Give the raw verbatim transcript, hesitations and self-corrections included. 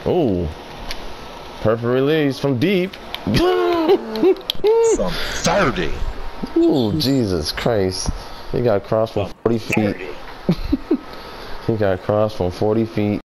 Oh, perfect release from deep. Some thirty. Ooh, Jesus Christ. He got crossed from forty feet. He got crossed from forty feet.